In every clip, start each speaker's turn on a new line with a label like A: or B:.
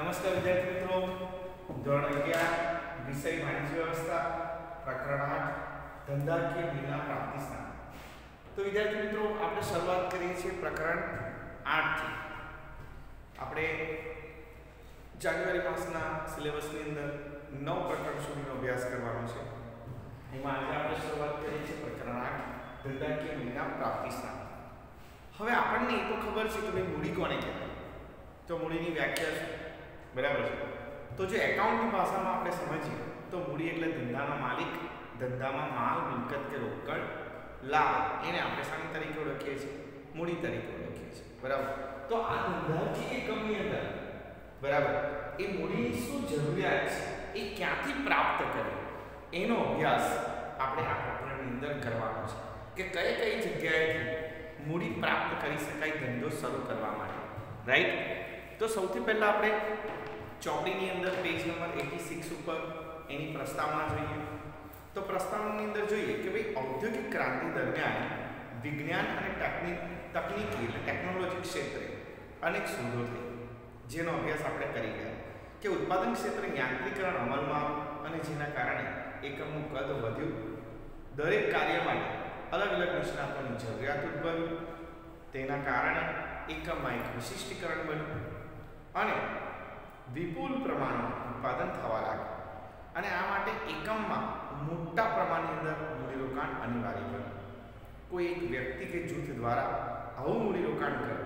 A: નમસ્કાર વિદ્યાર્થી મિત્રો, ધોરણ 11 વિષય વાણિજ્ય વ્યવસ્થા પ્રકરણ 8 ધંધાકીય મૂડીના પ્રાપ્તિ સ્થાન. તો વિદ્યાર્થી મિત્રો, આપણે શરૂઆત કરીએ છીએ પ્રકરણ 8 થી. આપણે જાન્યુઆરી માસના સિલેબસની અંદર 9 પ્રકરણ સુધીનો અભ્યાસ કરવાનો છે. એમાં આજે આપણે શરૂઆત કરીએ છીએ પ્રકરણ 8 ધંધાકીય મૂડીના પ્રાપ્તિ સ્થાન. હવે આપણને એ તો ખબર છે કે ભાઈ મૂડી કોને કહેવાય. તો મૂડીની વ્યાખ્યા છે, બરાબર છે. તો જો એકાઉન્ટની ભાષામાં આપણે સમજીએ તો મૂડી એટલે ધંધાનો માલિક, ધંધામાં માલ, મિલકત કે રોકડ લાવે, એને આપણે શાની તરીકે ઓળખીએ છીએ? મૂડી તરીકે ઓળખીએ છીએ, બરાબર. તો આ ધંધાકીય એકમની અંદર, બરાબર, એ મૂડીની શું જરૂરિયાત છે, એ ક્યાંથી પ્રાપ્ત કરવી, એનો અભ્યાસ આપણે આ પ્રકરણની અંદર કરવાનો છે કે કઈ કઈ જગ્યાએથી મૂડી પ્રાપ્ત કરી શકાય ધંધો શરૂ કરવા માટે, રાઈટ. તો સૌથી પહેલા આપણે ચોપડીની અંદર પેજ નંબર 86 ઉપર એની પ્રસ્તાવના જોઈએ. તો પ્રસ્તાવનાની અંદર જોઈએ કે ભાઈ ઔદ્યોગિક ક્રાંતિ દરમિયાન વિજ્ઞાન અને તકનીકી એટલે ટેકનોલોજી ક્ષેત્રે અનેક શોધો થઈ, જેનો અભ્યાસ આપણે કરી ગયા કે ઉત્પાદન ક્ષેત્રે યાંત્રિકરણ અમલમાં અને જેના કારણે એકમનું કદ વધ્યું, દરેક કાર્ય માટે અલગ અલગ નિષ્ણાતોની જરૂરિયાત ઉદ્ભવી, તેના કારણે એકમમાં એક વિશિષ્ટીકરણ બન્યું અને વિપુલ પ્રમાણમાં ઉત્પાદન થવા લાગ્યું. અને આ માટે એકમમાં મોટા પ્રમાણની અંદર મૂડીરોકાણ અનિવાર્ય બન્યું. કોઈ એક વ્યક્તિ કે જૂથ દ્વારા આવું મૂડીરોકાણ કરવું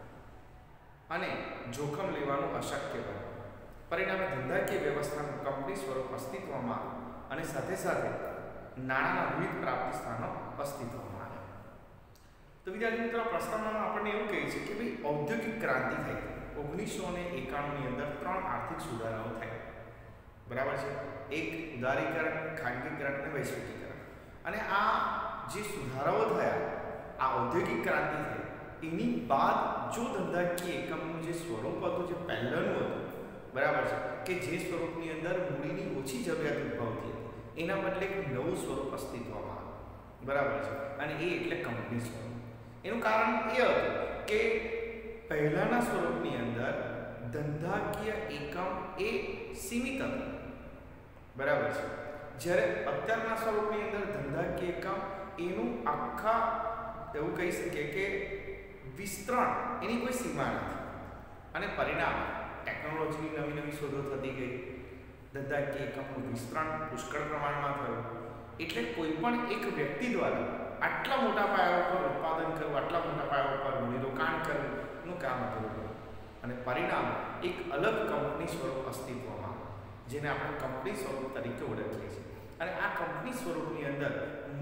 A: અને જોખમ લેવાનું અશક્ય બન્યું. પરિણામે ધંધાકીય વ્યવસ્થાનું કંપની સ્વરૂપ અસ્તિત્વમાં આવ્યું અને સાથે સાથે નાણાંના વિવિધ પ્રાપ્તિ સ્થાનો અસ્તિત્વમાં આવ્યા. તો વિદ્યાર્થી મિત્રો, પ્રસ્તાવનામાં આપણને એવું કહે છે કે ભાઈ ઔદ્યોગિક ક્રાંતિ થઈ 1991ની અંદર 3 આર્થિક સુધારાઓ થયા, બરાબર છે. એક ઉદારીકરણ, ખાનગીકરણ અને વૈશ્વિકીકરણ. અને આ જે સુધારાઓ થયા, આ ઔદ્યોગિક ક્રાંતિ થઈ, એની બાદ જો ધંધાકીય એકમનું જે સ્વરૂપ હતું, જે પહેલાંનું હતું, બરાબર છે, કે જે સ્વરૂપની અંદર મૂડીની ઓછી જરૂરિયાત ઉદ્ભવતી હતી, એના બદલે એક નવું સ્વરૂપ અસ્તિત્વમાં આવ્યું, બરાબર છે. અને એ એટલે કંપની સ્વરૂપ. એનું કારણ એ હતું કે પહેલાના સ્વરૂપની અંદર ધંધાકીય એકમ એ સીમિત હતું, બરાબર છે. જ્યારે અત્યારના સ્વરૂપની અંદર ધંધાકીય એકમ એનું આખા એવું કહી શકીએ કે વિસ્તરણ, એની કોઈ સીમા નથી. અને પરિણામ ટેકનોલોજીની નવી નવી શોધો થતી ગઈ, ધંધાકીય એકમનું વિસ્તરણ પુષ્કળ પ્રમાણમાં થયું. એટલે કોઈ પણ એક વ્યક્તિ દ્વારા આટલા મોટા પાયા ઉપર ઉત્પાદન કરવું, આટલા મોટા પાયા ઉપર મૂડીરોકાણ કરવું નું કામ હતું. અને પરિણામ એક અલગ કંપની સ્વરૂપ અસ્તિત્વમાં, જેને આપણે કંપની સ્વરૂપ તરીકે ઓળખીએ છીએ. અને આ કંપની સ્વરૂપની અંદર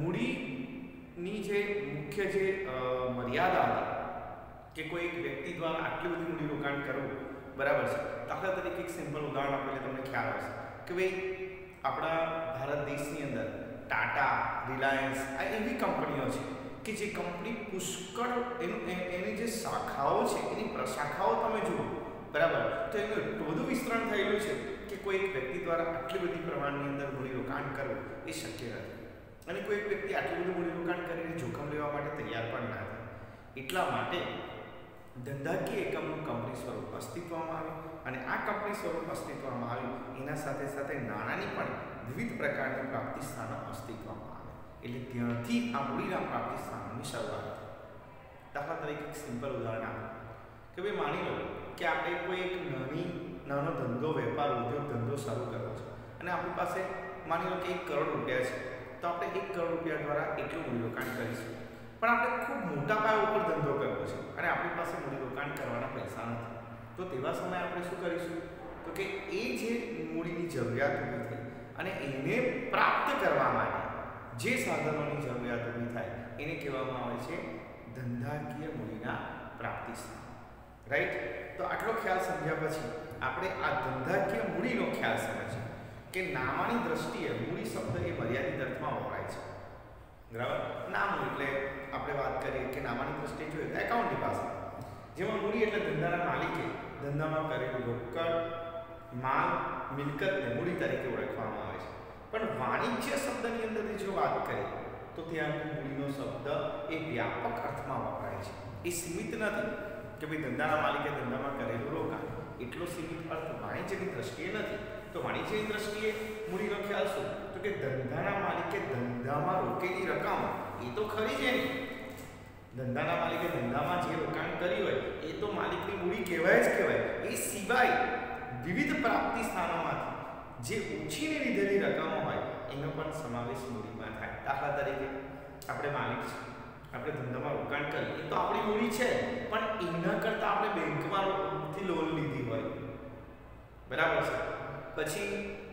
A: મૂડીની જે મુખ્ય જે મર્યાદા હતી કે કોઈ એક વ્યક્તિ દ્વારા આટલી બધી મૂડીરોકાણ કરવું, બરાબર છે. દાખલા તરીકે એક સિમ્પલ ઉદાહરણ આપીને તમને ખ્યાલ આવશે કે ભાઈ આપણા ભારત દેશની અંદર ટાટા, રિલાયન્સ આ એવી કંપનીઓ છે કે જે કંપની પુષ્કળ એની જે શાખાઓ છે, એની પ્રશાખાઓ તમે જુઓ, બરાબર, તો એનું એટલું બધું વિસ્તરણ થયેલું છે કે કોઈ એક વ્યક્તિ દ્વારા આટલી બધી પ્રમાણની અંદર મૂડીરોકાણ કરવું એ શક્ય નથી. અને કોઈ એક વ્યક્તિ આટલું બધું મૂડીરોકાણ કરીને જોખમ લેવા માટે તૈયાર પણ ના થાય. એટલા માટે ધંધાકીય એકમનું કંપની સ્વરૂપ અસ્તિત્વમાં આવ્યું. અને આ કંપની સ્વરૂપ અસ્તિત્વમાં આવ્યું એના સાથે સાથે નાણાંની પણ વિવિધ પ્રકારની પ્રાપ્તિ સ્થાનો અસ્તિત્વમાં આવે. એટલે ત્યાંથી આ મૂડીના પ્રાપ્તિ સ્થાનોની શરૂઆત થઈ. દાખલા તરીકે એક સિમ્પલ ઉદાહરણ આપો કે ભાઈ માની લો કે આપણે કોઈ એક નાનો ધંધો, વેપાર, ઉદ્યોગ ધંધો શરૂ કરવો છે અને આપણી પાસે માની લો કે 1 કરોડ રૂપિયા છે. તો આપણે 1 કરોડ રૂપિયા દ્વારા એટલું મૂડીરોકાણ કરીશું. પણ આપણે ખૂબ મોટા પાયા ઉપર ધંધો કરવો છે અને આપણી પાસે મૂડીરોકાણ કરવાના પૈસા નથી. તો તેવા સમયે આપણે શું કરીશું? તો કે એ જે મૂડીની જરૂરિયાત ઊભી થઈ અને એને પ્રાપ્ત કરવા માટે જે સાધનોની જરૂરિયાત ઊભી થાય એને કહેવામાં આવે છે ધંધાકીય મૂડીના પ્રાપ્તિ સ્થાન, રાઈટ. તો આટલો ખ્યાલ સમજ્યા પછી આપણે આ ધંધાકીય મૂડીનો ખ્યાલ સમજીએ કે નામાની દ્રષ્ટિએ મૂડી શબ્દ એ મર્યાદિત અર્થમાં વપરાય છે, બરાબર. નામું એટલે આપણે વાત કરીએ કે નામાની દ્રષ્ટિએ જોઈએ તો એકાઉન્ટની ભાષા, જેમાં મૂડી એટલે ધંધાના માલિકે ધંધામાં કરેલું રોકડ, માલ, મિલકતને મૂડી તરીકે ઓળખવામાં આવે છે. પણ વાણિજ્ય શબ્દની અંદરથી જો વાત કરીએ તો ત્યાં મૂડીનો શબ્દ એ વ્યાપક અર્થમાં વપરાય છે. એ સીમિત નથી કે ભાઈ ધંધાના માલિકે ધંધામાં કરેલું રોકાણ, એટલો સીમિત અર્થ વાણિજ્યની દ્રષ્ટિએ નથી. તો વાણિજ્યની દ્રષ્ટિએ મૂડીનો ખ્યાલ શું? તો કે ધંધાના માલિકે ધંધામાં રોકેલી રકમ એ તો ખરી જ એની. ધંધાના માલિકે ધંધામાં જે રોકાણ કર્યું હોય એ તો માલિકની મૂડી કહેવાય જ કહેવાય. એ સિવાય વિવિધ પ્રાપ્તિ સ્થાનોમાંથી જે ઉછીને લીધેલી રકમો હોય એનો પણ સમાવેશ મૂડીમાં થાય. દાખલા તરીકે આપણે માલિક છે, આપણે ધંધામાં રોકાણ કરીએ એ તો આપણી મૂડી છે, પણ એના કરતાં આપણે બેંકમાંથી લોન લીધી હોય, બરાબર છે, પછી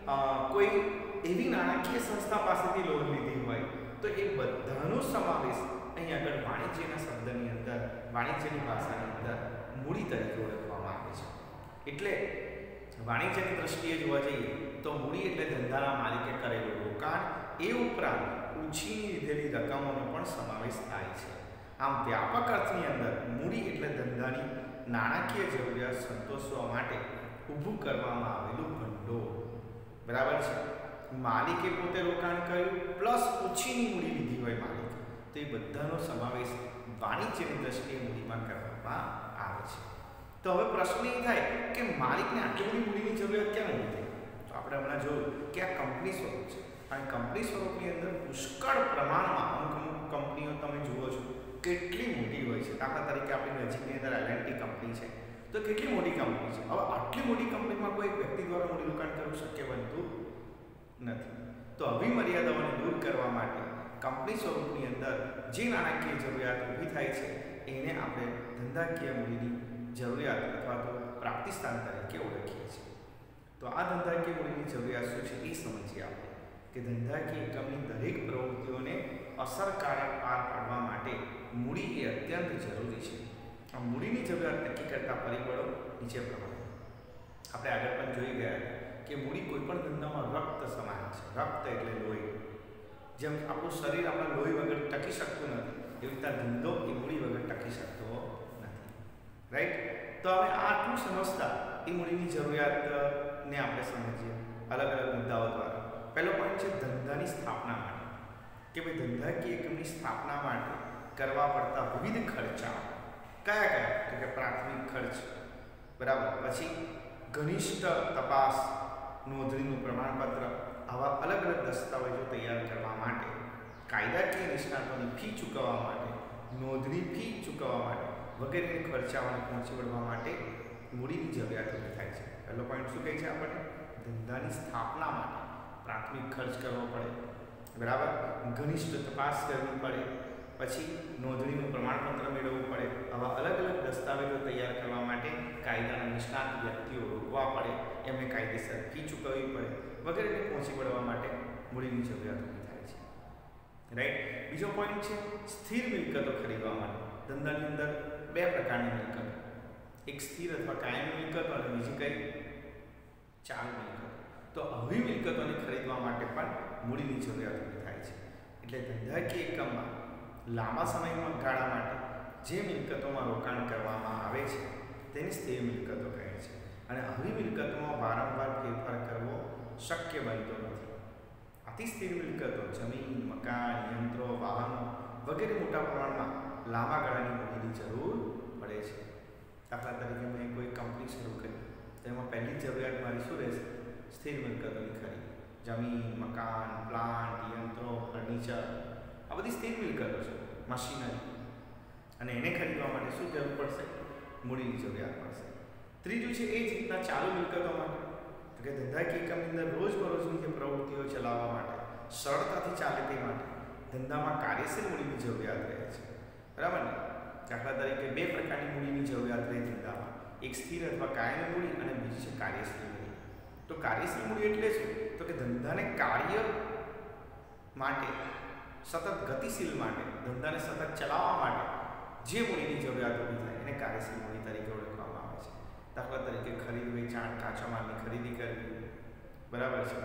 A: કોઈ એવી નાણાકીય સંસ્થા પાસેથી લોન લીધી હોય, તો એ બધાનો સમાવેશ અહીં આગળ વાણિજ્યના શબ્દની અંદર, વાણિજ્યની ભાષાની અંદર મૂડી તરીકે ઓળખવામાં આવે છે. એટલે વાણિજ્યની દ્રષ્ટિએ જોવા જઈએ તો મૂડી એટલે ધંધાના માલિકે કરેલું રોકાણ, એ ઉપરાંત ઉછીની લીધેલી રકમોનો પણ સમાવેશ થાય છે. આમ વ્યાપક અર્થની અંદર મૂડી એટલે ધંધાની નાણાકીય જરૂરિયાત સંતોષવા માટે ઊભું કરવામાં આવેલું ભંડોળ, બરાબર છે. માલિકે પોતે રોકાણ કર્યું પ્લસ ઉછીની મૂડી લીધી હોય માલિક, તો એ બધાનો સમાવેશ વાણિજ્યની દ્રષ્ટિએ મૂડીમાં કરવામાં આવે છે. તો હવે પ્રશ્ન એ થાય કે માલિકને આટલી બધી મૂડીની જરૂરિયાત કેમ ઊભી થઈ? તો આપણે હમણાં જોયું કે આ કંપની સ્વરૂપ છે, અને કંપની સ્વરૂપની અંદર પુષ્કળ પ્રમાણમાં અમુક કંપનીઓ તમે જુઓ છો કેટલી મોટી હોય છે. દાખલા તરીકે આપણી નજીકની અંદર L&T કંપની છે, તો કેટલી મોટી કંપની છે. હવે આટલી મોટી કંપનીમાં કોઈ વ્યક્તિ દ્વારા મૂડી રોકાણ કરવું શક્ય બનતું નથી. તો આવી મર્યાદાઓને દૂર કરવા માટે કંપની સ્વરૂપની અંદર જે નાણાકીય જરૂરિયાત ઊભી થાય છે એને આપણે ધંધાકીય મૂડીની જરૂરિયાત અથવા તો પ્રાપ્તિ સ્થાન તરીકે ઓળખીએ છીએ. તો આ ધંધાકીય મૂડીની જરૂરિયાત શું છે એ સમજીએ આપણે કે ધંધાકીય એકમની દરેક પ્રવૃત્તિઓને અસરકારક પાર પાડવા માટે મૂડી એ અત્યંત જરૂરી છે. આ મૂડીની જરૂરિયાત નક્કી કરતા પરિબળો નીચે પ્રમાણે આપણે આગળ પણ જોઈ ગયા કે મૂડી કોઈ પણ ધંધામાં રક્ત સમાન છે. રક્ત એટલે લોહી. જેમ આપણું શરીર આપણા લોહી વગર ટકી શકતું નથી, એવી રીતના ધંધો એ મૂડી વગર ટકી શકતો નથી, રાઈટ? તો હવે આટલું સમજતા એ મૂડીની જરૂરિયાતને આપણે સમજીએ અલગ અલગ મુદ્દાઓ દ્વારા. પહેલો પોઈન્ટ છે ધંધાની સ્થાપના માટે, કે ભાઈ ધંધાકીય એકમની સ્થાપના માટે કરવા પડતા વિવિધ ખર્ચાઓ કયા કયા? તો કે પ્રાથમિક ખર્ચ, બરાબર, પછી ઘનિષ્ઠ તપાસ, નોંધણીનું પ્રમાણપત્ર, આવા અલગ અલગ દસ્તાવેજો તૈયાર કરવા માટે, કાયદાકીય નિષ્ણાતોની ફી ચૂકવવા માટે, નોંધણી ફી ચૂકવવા માટે વગેરે ખર્ચાઓને પહોંચી વળવા માટે મૂડીની જરૂરિયાત ઊભી થાય છે. પહેલો પોઈન્ટ શું કહે છે આપણને? ધંધાની સ્થાપના માટે પ્રાથમિક ખર્ચ કરવો પડે, બરાબર, ઘનિષ્ઠ તપાસ કરવી પડે, પછી નોંધણીનું પ્રમાણપત્ર મેળવવું પડે, આવા અલગ અલગ દસ્તાવેજો તૈયાર કરવા માટે કાયદાના નિષ્ણાત વ્યક્તિઓ રોકવા પડે, એમને કાયદેસર ફી ચૂકવવી પડે વગેરેને પહોંચી વળવા માટે મૂડીની જરૂરિયાત ઊભી થાય છે, રાઈટ? બીજો પોઈન્ટ છે સ્થિર મિલકતો ખરીદવા માટે. ધંધાની અંદર બે પ્રકારની મિલકતો, એક સ્થિર અથવા કાયમી મિલકતો અને બીજી કઈ? ચાલુ મિલકતો. તો આવી મિલકતોને ખરીદવા માટે પણ મૂડીની જરૂરિયાત ઊભી થાય છે. એટલે ધંધાકીય એકમમાં લાંબા સમયમાં ગાળા માટે જે મિલકતોમાં રોકાણ કરવામાં આવે છે તેને સ્થિર મિલકતો કહે છે. અને આવી મિલકતોમાં વારંવાર ફેરફાર કરવો શક્ય બનતો નથી. આથી સ્થિર મિલકતો જમીન, મકાન, યંત્રો, વાહનો વગેરે મોટા પ્રમાણમાં લાંબા ગાળાની મૂડીની જરૂર પડે છે. દાખલા તરીકે મેં કોઈ કંપની શરૂ કરી તો એમાં પહેલી જરૂરિયાત મારી શું રહેશે? સ્થિર મિલકતોની ખરીદ. જમીન, મકાન, પ્લાન્ટ, યંત્રો, ફર્નિચર, આ બધી સ્થિર મિલકતો છે, મશીનરી, અને એને ખરીદવા માટે શું જરૂર પડશે? મૂડીની જરૂરિયાત પડશે. ત્રીજું છે એ જ રીતના ચાલુ મિલકતો માટે, તો કે ધંધાકીય એકમની અંદર રોજબરોજની જે પ્રવૃત્તિઓ ચલાવવા માટે, સરળતાથી ચાલે તે માટે ધંધામાં કાર્યશીલ મૂડીની જરૂરિયાત રહે છે, બરાબર ને? દાખલા તરીકે બે પ્રકારની મૂડીની જરૂરિયાત રહે ધંધામાં, એક સ્થિર અથવા કાયમી મૂડી અને બીજી છે કાર્યશીલ મૂડી. તો કાર્યશીલ મૂડી એટલે શું? તો કે ધંધાને કાર્ય માટે, સતત ગતિશીલ માટે, ધંધાને સતત ચલાવવા માટે જે મૂડીની જરૂરિયાત ઊભી થાય એને કાર્યશીલ મૂડી તરીકે ઓળખવામાં આવે છે. દાખલા તરીકે ખરીદ વેચાણ, કાચા માલની ખરીદી કરવી, બરાબર છે,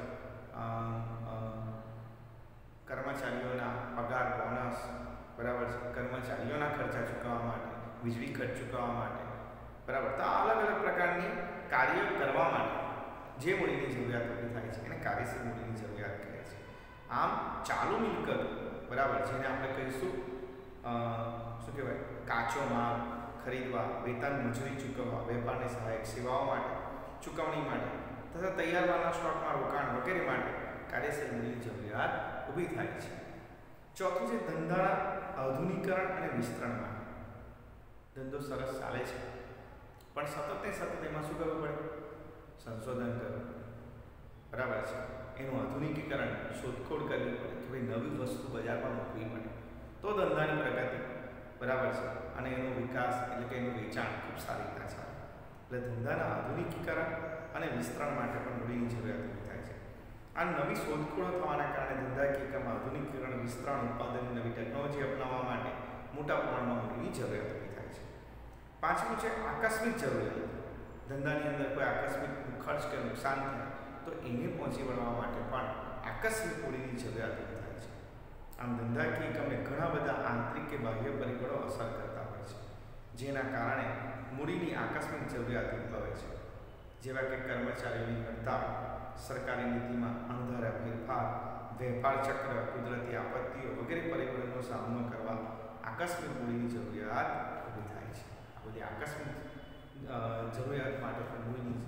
A: કર્મચારીઓના પગાર, બોનસ, બરાબર છે, કર્મચારીઓના ખર્ચા ચૂકવવા માટે, વીજળી ખર્ચ ચૂકવવા માટે, બરાબર. તો આ અલગ અલગ પ્રકારની કાર્ય કરવા માટે જે મૂડીની જરૂરિયાત ઊભી થાય છે એને કાર્યશીલ મૂડીની જરૂરિયાત કહે છે. આમ ચાલુ મિલકતો, બરાબર, જેને આપણે કહીશું શું કહેવાય? કાચો માલ, ખરીદવા, વેતન મજૂરી ચૂકવવા, વેપારની સહાયક સેવાઓ માટે ચૂકવણી માટે તથા તૈયાર માલના સ્ટોકમાં રોકાણ વગેરે માટે કાર્યશીલ મૂડીની જરૂરિયાત ઊભી થાય છે. ચોથું છે ધંધાના આધુનિકીકરણ અને વિસ્તરણ માટે. ધંધો સરસ ચાલે છે પણ સતત એમાં શું કરવું પડે? સંશોધન કરવું, બરાબર છે. એનું આધુનિકીકરણ, શોધખોળ કરવી પડે કે ભાઈ નવી વસ્તુ બજારમાં મૂકવી પડે તો ધંધાની પ્રગતિ, બરાબર છે, અને એનો વિકાસ એટલે કે એનું વેચાણ ખૂબ સારી રીતના ચાલે. એટલે ધંધાના આધુનિકીકરણ અને વિસ્તરણ માટે પણ મૂડીની જરૂરિયાત ઊભી થાય છે. આ નવી શોધખોળો થવાના કારણે ધંધાકીય એકમમાં આધુનિકીકરણ, વિસ્તરણ, ઉત્પાદનની નવી ટેકનોલોજી અપનાવવા માટે મોટા પ્રમાણમાં મૂડીની જરૂરિયાત ઊભી થાય છે. પાંચમું છે આકસ્મિક જરૂરિયાત. ધંધાની અંદર કોઈ આકસ્મિક ખર્ચ કે નુકસાન થાય તો એને પહોંચી વળવા માટે પણ આકસ્મિક મૂડીની જરૂરિયાત ઊભી થાય છે. આમ ધંધાકીય એકમને ઘણા બધા આંતરિક કે બાહ્ય પરિબળો અસર કરતા હોય છે જેના કારણે મૂડીની આકસ્મિક જરૂરિયાત ઉદ્ભવે છે. જેવા કે કર્મચારીઓની હડતાળ, સરકારી નીતિમાં અણધાર્યા ફેરફાર, વેપાર ચક્ર, કુદરતી આપત્તિઓ વગેરે પરિબળોનો સામનો કરવા આકસ્મિક મૂડીની જરૂરિયાત ઊભી થાય છે. આ બધી આકસ્મિક જરૂરિયાત માટે પણ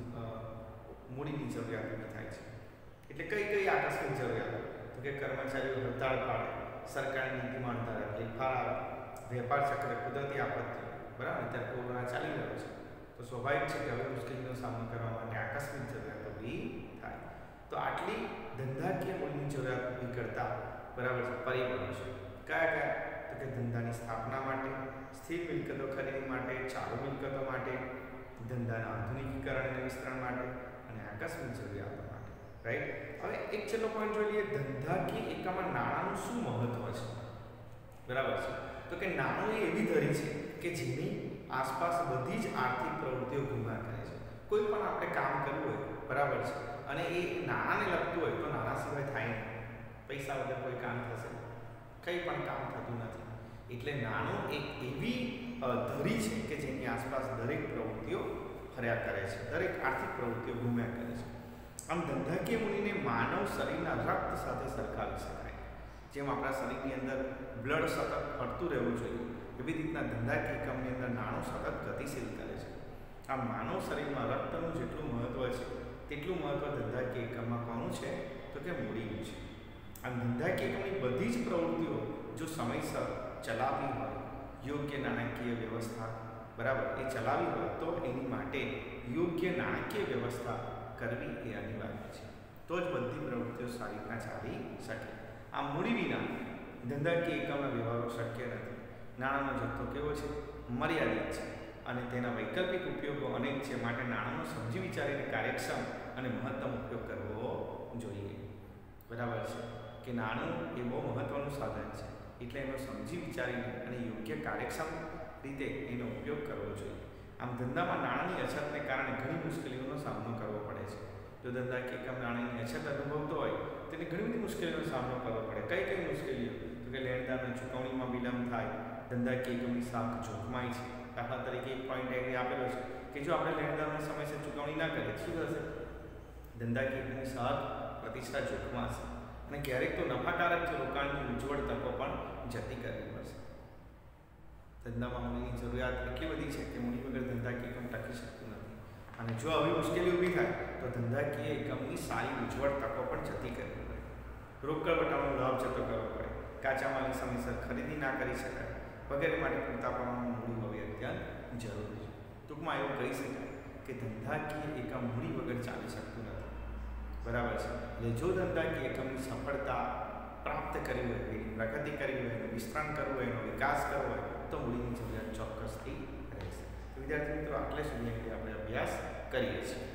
A: મૂડીની જરૂરિયાત ઊભી થાય છે. એટલે કઈ આકસ્મિક જરૂરિયાત? તો કે કર્મચારીઓ હડતાળ પાડે, સરકારી નીતિમાં અણધાર્યા ફેરફાર આવે, વેપાર ચક્ર, કુદરતી આપત્તિઓ, બરાબર. અત્યારે કોરોના ચાલી રહ્યો છે તો સ્વાભાવિક છે કે હવે મુશ્કેલીનો સામનો કરવા માટે આકસ્મિક જરૂરિયાત ઊભી થાય. તો આટલી ધંધાકીય મૂડીની જરૂરિયાત ઊભી કરતા, બરાબર છે, પરિબળો છે. કયા? તો કે ધંધાની સ્થાપના માટે, સ્થિર મિલકતો ખરીદી માટે, ચાલુ મિલકતો માટે, ધંધાના આધુનિકીકરણ અને વિસ્તરણ માટે અને આકસ્મિક જરૂરિયાતો માટે. રાઈટ. હવે એક છેલ્લો પોઈન્ટ જોઈ લઈએ, ધંધાકીય એકમમાં નાણાંનું શું મહત્વ છે? બરાબર છે. તો કે નાણું એ એવી ધરી છે કે જેની આસપાસ બધી જ આર્થિક પ્રવૃત્તિઓ ઘૂમ્યા કરે છે. કોઈ પણ આપણે કામ કરવું હોય, બરાબર છે, અને એ નાણાંને લગતું હોય તો નાણાં સિવાય થાય નહીં. પૈસા વગર કોઈ કામ થશે? કંઈ પણ કામ થતું નથી. એટલે નાણું એક એવી ધરી છે કે જેની આસપાસ દરેક પ્રવૃત્તિઓ ફર્યા કરે છે, દરેક આર્થિક પ્રવૃત્તિઓ ઘૂમ્યા કરે છે. આમ ધંધાકીય મૂડીને માનવ શરીરના રક્ત સાથે સરખાવી શકાય. જેમ આપણા શરીરની અંદર બ્લડ સતત ફરતું રહેવું જોઈએ એવી રીતના ધંધાકીય એકમની અંદર નાણું સતત ગતિશીલ કરે છે. આ માનવ શરીરમાં રક્તનું જેટલું મહત્વ છે તેટલું મહત્વ ધંધાકીય એકમમાં કોનું છે? તો કે મૂડીનું છે. આમ ધંધાકીય એકમની બધી જ પ્રવૃત્તિઓ જો સમયસર ચલાવવી હોય, યોગ્ય નાણાકીય વ્યવસ્થા, બરાબર, એ ચલાવવી હોય તો એની માટે યોગ્ય નાણાકીય વ્યવસ્થા કરવી એ અનિવાર્ય છે. તો જ બધી પ્રવૃત્તિઓ સારી રીતના ચાલી શકે. આ મૂડી વિના ધંધાકીય એકમના વ્યવહારો શક્ય નથી. નાણાંનો જથ્થો કેવો છે? મર્યાદિત છે અને તેના વૈકલ્પિક ઉપયોગો અનેક છે. માટે નાણાંનો સમજી વિચારીને કાર્યક્ષમ અને મહત્તમ ઉપયોગ કરવો જોઈએ. બરાબર છે કે નાણું એ બહુ મહત્વનું સાધન છે, એટલે એનો સમજી વિચારીને અને યોગ્ય કાર્યક્ષમ રીતે એનો ઉપયોગ કરવો જોઈએ. આમ ધંધામાં નાણાંની અછતને કારણે ઘણી મુશ્કેલીઓનો સામનો કરવો પડે છે. જો ધંધાકીય એકમ નાણાંની અછત અનુભવતો હોય તેને ઘણી બધી મુશ્કેલીઓનો સામનો કરવો પડે. કઈ મુશ્કેલીઓ? તો કે લેણદારની ચૂકવણીમાં વિલંબ થાય, ધંધાકીય એકમની સાખ જોખમાય છે. દાખલા તરીકે એક પોઈન્ટ અહીં આપેલો છે કે જો આપણે લેણદારને સમયસર ચૂકવણી ના કરીએ શું થશે? ધંધાકીય એકમની સાખ પ્રતિષ્ઠા જોખમાશે અને ક્યારેક તો નફાકારક રોકાણની ઉજ્જવળ તકો પણ જતી કરવી પડશે. ધંધામાં મૂડીની જરૂરિયાત એટલી બધી છે કે મૂડી વગર ધંધાકીય એકમ ટકી શકતું નથી. અને જો આવી મુશ્કેલી ઊભી થાય તો ધંધાકીય એકમની સારી ઉજ્જવળ તકો પણ જતી કરવી પડે. રોકડ વટાળનો લાભ જતો કરવો પડે, કાચા માલની સમયસર ખરીદી ના કરી શકાય વગેરે માટે પૂરતા પ્રમાણમાં મૂડી હોવી અત્યંત જરૂરી છે. ટૂંકમાં એવું કહી શકાય કે ધંધાકીય એકમ મૂડી વગર ચાલી શકતું નથી. બરાબર છે. એટલે જો ધંધાકીય એકમની સફળતા પ્રાપ્ત કરવી હોય, એની પ્રગતિ કરવી હોય, એનું વિસ્તરણ કરવું હોય, એનો વિકાસ કરવો હોય તો મૂડીની જરૂરિયાત ચોક્કસથી રહેશે. તો વિદ્યાર્થી મિત્રો, આટલે સુધી આપણે અભ્યાસ કરીએ છીએ.